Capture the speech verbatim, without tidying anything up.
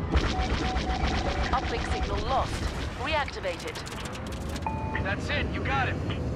Uplink signal lost. Reactivate it. That's it, you got it.